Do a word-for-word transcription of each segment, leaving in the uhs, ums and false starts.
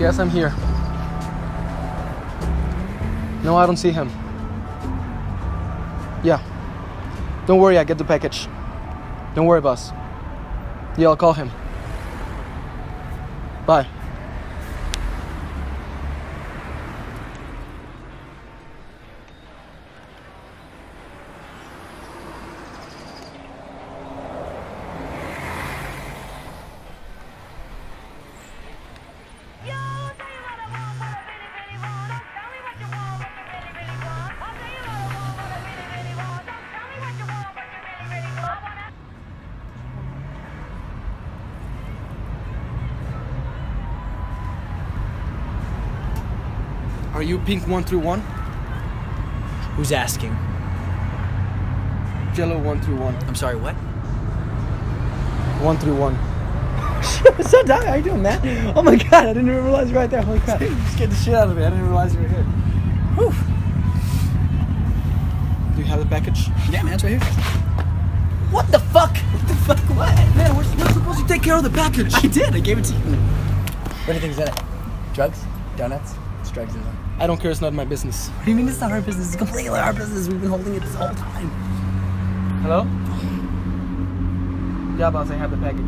Marquez, I'm here. No, I don't see him. Yeah. Don't worry, I get the package. Don't worry, boss. Yeah, I'll call him. Bye. Are you pink one through one? Who's asking? Jello one through one. I'm sorry, what? One through one. What's up, Doc? How you doing, man? Oh my god, I didn't even realize you were right there. Holy crap. You scared the shit out of me. I didn't realize you were here. Whew. Do you have the package? Yeah, man, it's right here. What the fuck? What the fuck? What? Man, we're, we're supposed to take care of the package. I did. I gave it to you. What do you think's in it? Drugs? Donuts? It's drugs in it. I don't care. It's not my business. What do you mean it's not our business? It's completely our business. We've been holding it this whole time. Hello? Yeah, boss, I have the package.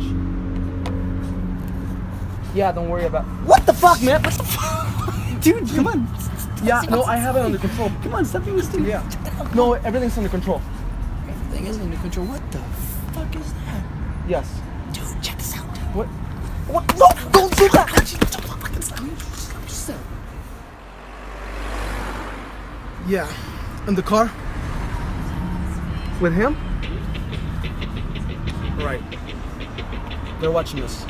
Yeah, don't worry about... What the fuck, man? What the fuck? Dude, come on. Yeah, no, I have it under control. Come on, stop being stupid. Yeah. No, everything's under control. Everything is under control. What the fuck is that? Yes. Dude, check this out. What? What? No, don't do that! Yeah. In the car? With him? Right. They're watching us.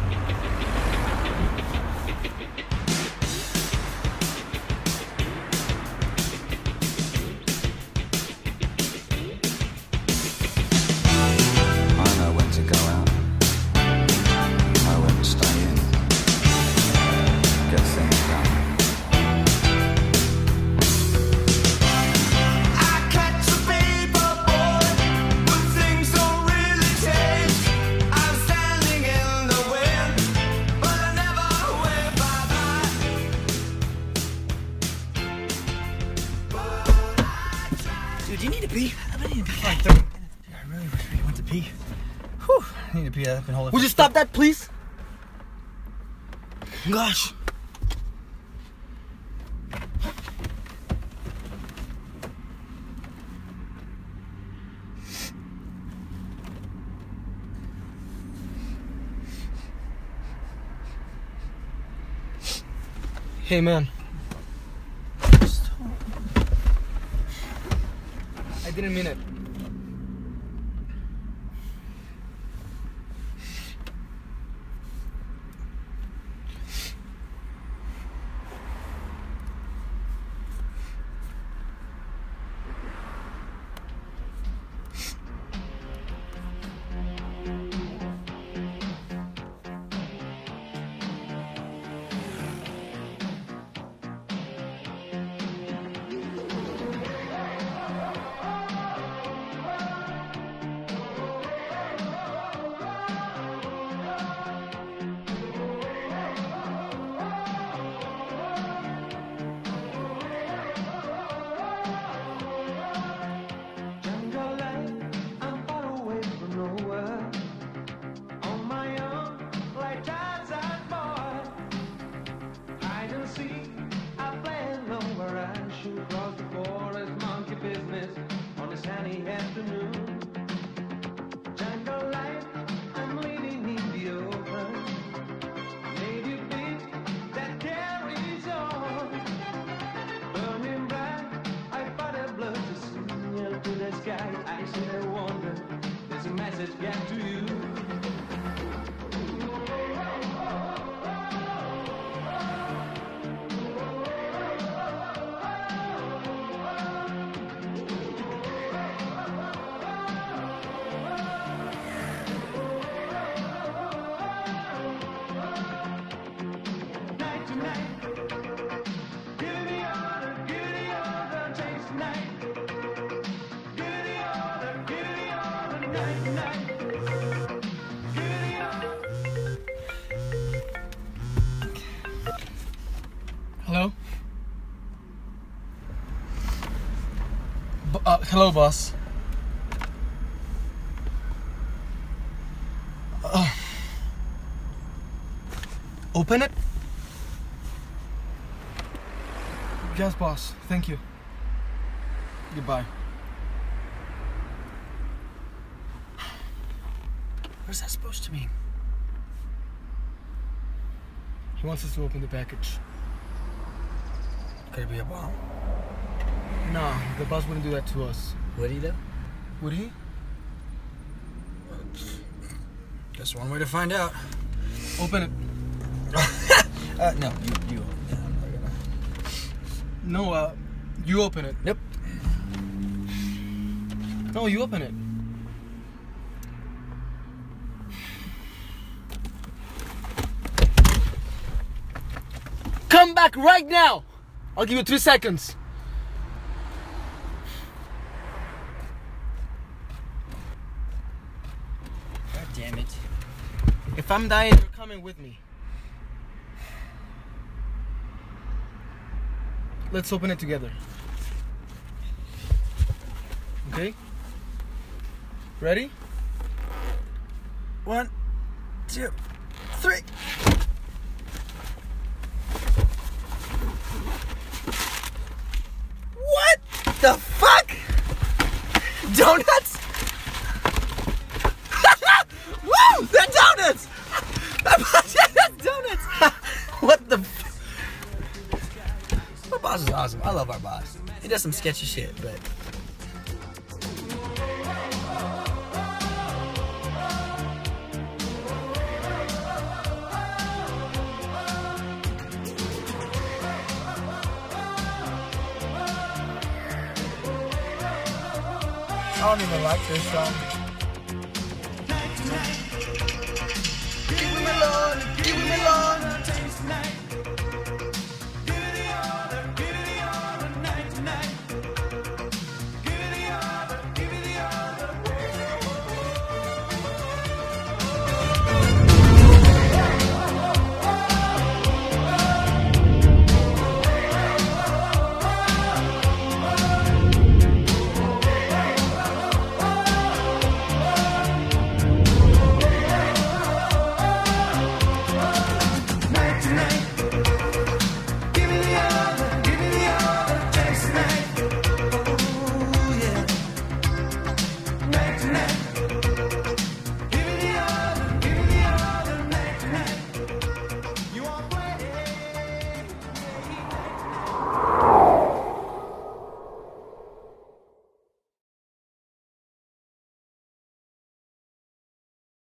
Dude, do you need to pee? I need to pee. Like thirty minutes. Dude, I really wish we went to pee. Whew. I need to pee. I've been holding. Would you stop that, please? Gosh. Hey, man. I didn't mean it. Hello, boss. Uh, open it? Yes, boss. Thank you. Goodbye. What's that supposed to mean? He wants us to open the package. Could it be a bomb? No, the boss wouldn't do that to us. Would he though? Would he? Just one way to find out. Open it. uh, no, you, you. Yeah, I'm not gonna. No, uh, you open it. Nope. No, you open it. Come back right now! I'll give you three seconds. God damn it. If I'm dying, you're coming with me. Let's open it together. Okay? Ready? One, two, three. What the fuck? Donuts? Woo! They're donuts! That's donuts! What the f- Our boss is awesome. I love our boss. He does some sketchy shit, but... I don't even like this song. Give me my Lord.